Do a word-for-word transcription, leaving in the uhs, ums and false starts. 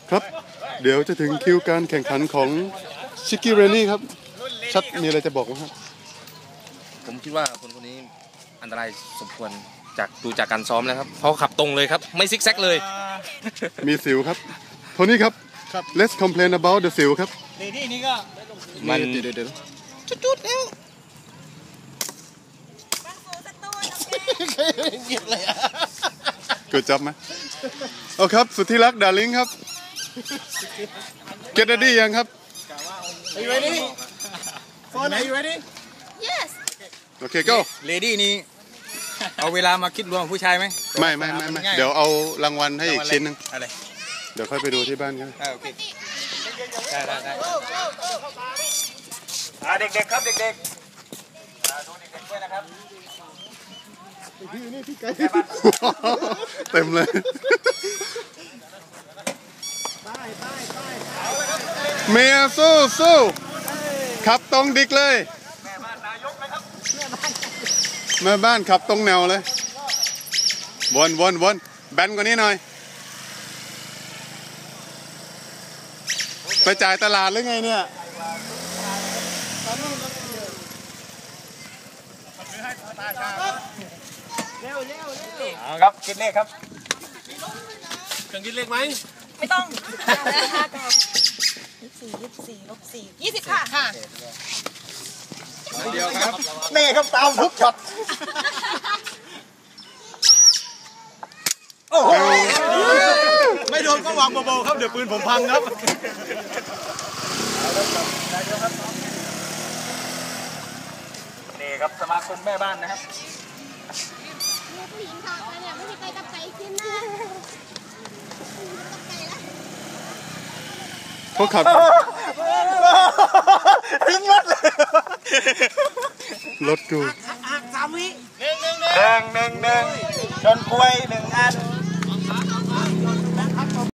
ครับเดี๋ยวจะถึงคิวการแข่งขันของชิคกี้เรนนี่ครับชัดมีอะไรจะบอกไหมครับผมคิดว่าคนคนนี้อันตรายสมควรจากดูจากการซ้อมแล้วครับเพราะขับตรงเลยครับไม่ซิกแซกเลยมีสิวครับโทนี่ครับ let's complain about the สิวครับเรดี้นี่ก็มันเดี๋ยวเดี๋ยวจุดๆแล้วหยิบเลยอ่ะเกิดจับไหมเอาครับสุดที่รักดาร์ลิงครับเกตตี้ยังครับ Are you ready? Phone, are you ready? Yes. โอเค go เลดี้นี่เอาเวลามาคิดรวมผู้ชายไหมไม่ไม่ไม่ไม่เดี๋ยวเอารางวัลให้อีกชิ้นนึงอะไรเดี๋ยวค่อยไปดูที่บ้านกันโอเคได้ได้ได้อ่าเด็กๆครับเด็กๆดูเด็กๆด้วยนะครับนี่พี่ไก่เต็มเลยเมียสู้สู้ขับตรงดิกเลยแม่บ้านขับตรงแนวเลยวนวนวนแบนกว่านี้หน่อยไปจ่ายตลาดหรือไงเนี่ยเร็วเร็วเร็วครับคิดเลขครับเครื่องคิดเลขไหมไม่ต้องยี่สิบสี่ยี่สิบสี่ลบสี่ยี่สิบค่ะค่ะเดียวครับนี่ครับตามทุกช็อตโอ้โหไม่โดนก็วางเบาๆครับเดี๋ยวปืนผมพังครับนี่ครับสมาคมแม่บ้านนะครับผู้หญิงทำเนี่ยไม่มีใครกับไก่กินนะเขาขับทิ้งรถเลยรถกูสามวิหนึ่งหนึ่งหนึ่งหนึ่งหนึ่งชนกล้วยหนึ่งอัน